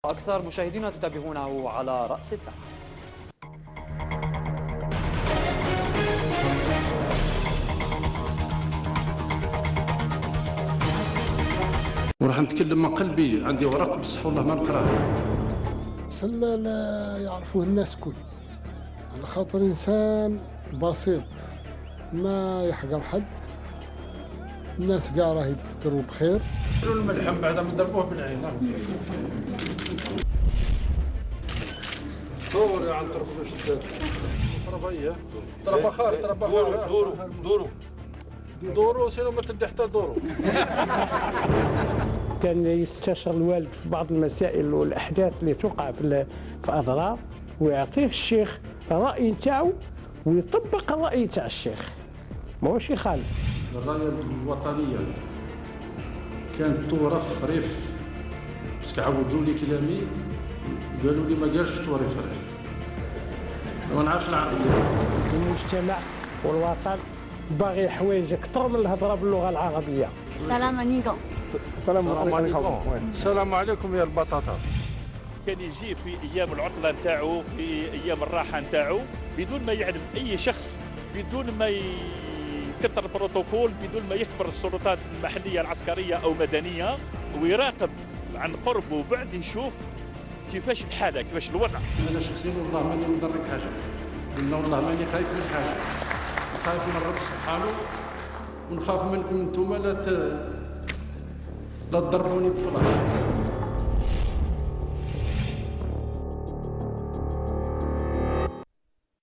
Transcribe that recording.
أكثر مشاهدينا تتابعونه على رأس الساعة. وراح نتكلم من قلبي، عندي ورق بصح والله ما نقراه. لا يعرفوه الناس كل، على خاطر إنسان بسيط ما يحقر حد، الناس كاع راه يتذكروا بخير. الملحم بعد ما ضربوه بالعين. صور عن طرف شداد طرفيه طرف خارج طرف خارج دورو سينو ما تدي حتى دورو. كان يستشر الوالد في بعض المسائل والأحداث اللي توقع في أضرار، ويعطيه الشيخ الرأي نتاعو ويطبق الرأي تاع الشيخ، ماهوش يخالف. الراية الوطنية كانت تورف ريف، بس عوجوا لي كلامي قالوا لي ما قالش تورف ريف، ما نعرفش العربية. المجتمع والوطن باغي حوايج أكثر من الهضرة باللغة العربية. السلام عليكم. السلام عليكم يا البطاطا. كان يجي في ايام العطله نتاعو، في ايام الراحه نتاعو، بدون ما يعلم اي شخص، بدون ما يكثر البروتوكول، بدون ما يخبر السلطات المحليه العسكريه او مدنيه، ويراقب عن قرب وبعد يشوف كيفاش الحاله، كيفاش الوضع. انا شخصيا والله ماني مدرك حاجه، قلنا والله ماني خايف من حاجه، خايف من رب سبحانه، ونخاف منكم انتم لا تضربوني بفلاش.